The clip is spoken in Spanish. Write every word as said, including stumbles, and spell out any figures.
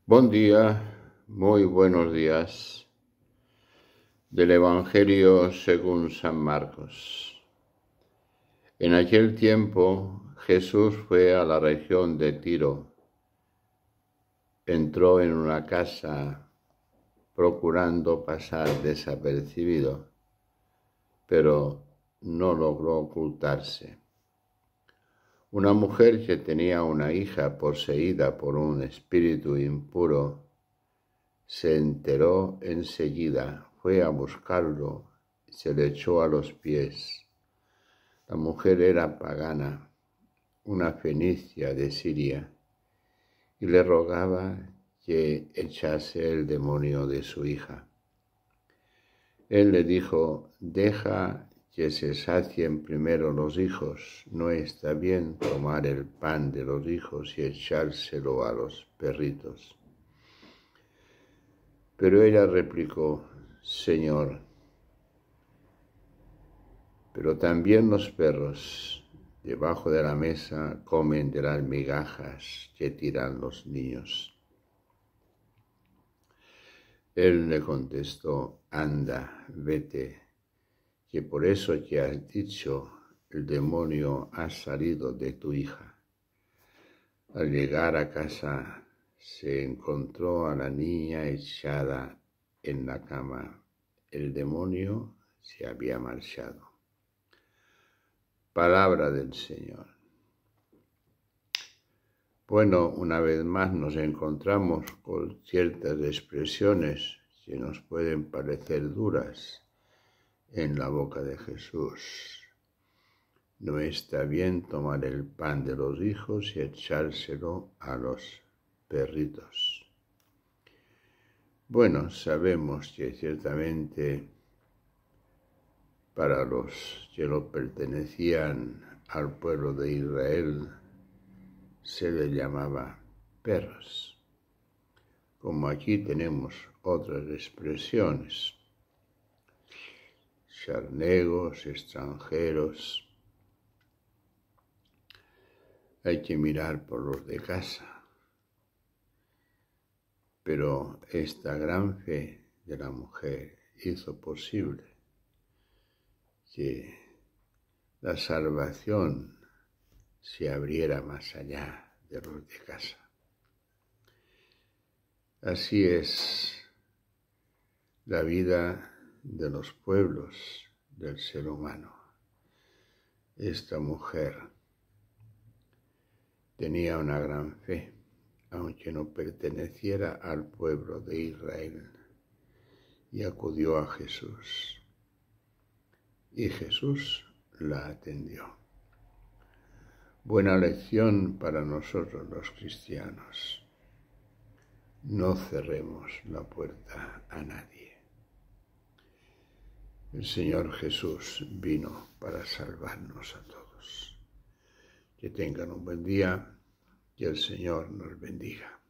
Buen día, muy buenos días, del Evangelio según San Marcos. En aquel tiempo Jesús fue a la región de Tiro. Entró en una casa procurando pasar desapercibido, pero no logró ocultarse. Una mujer que tenía una hija poseída por un espíritu impuro se enteró enseguida, fue a buscarlo y se le echó a los pies. La mujer era pagana, una fenicia de Siria, y le rogaba que echase el demonio de su hija. Él le dijo: deja que se sacien primero los hijos, no está bien tomar el pan de los hijos y echárselo a los perritos. Pero ella replicó: Señor, pero también los perros debajo de la mesa comen de las migajas que tiran los niños. Él le contestó: anda, vete, que por eso que has dicho, el demonio ha salido de tu hija. Al llegar a casa, se encontró a la niña echada en la cama. El demonio se había marchado. Palabra del Señor. Bueno, una vez más nos encontramos con ciertas expresiones que nos pueden parecer duras en la boca de Jesús. No está bien tomar el pan de los hijos y echárselo a los perritos. Bueno, sabemos que ciertamente para los que lo pertenecían al pueblo de Israel se les llamaba perros, como aquí tenemos otras expresiones: charnegos, extranjeros. Hay que mirar por los de casa. Pero esta gran fe de la mujer hizo posible que la salvación se abriera más allá de los de casa. Así es la vida de los pueblos del ser humano. Esta mujer tenía una gran fe, aunque no perteneciera al pueblo de Israel, y acudió a Jesús. Y Jesús la atendió. Buena lección para nosotros los cristianos. No cerremos la puerta a nadie. El Señor Jesús vino para salvarnos a todos. Que tengan un buen día, que el Señor nos bendiga.